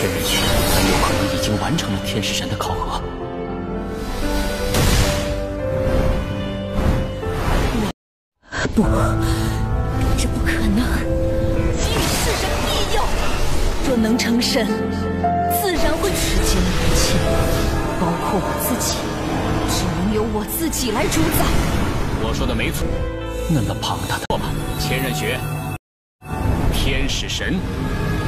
天人学很有可能已经完成了天使神的考核。 不，这不可能！给予世人庇佑，若能成神，自然会世间的一切，包括我自己，只能由我自己来主宰。 我说的没错，那么庞大的吧，千仞雪，天使神。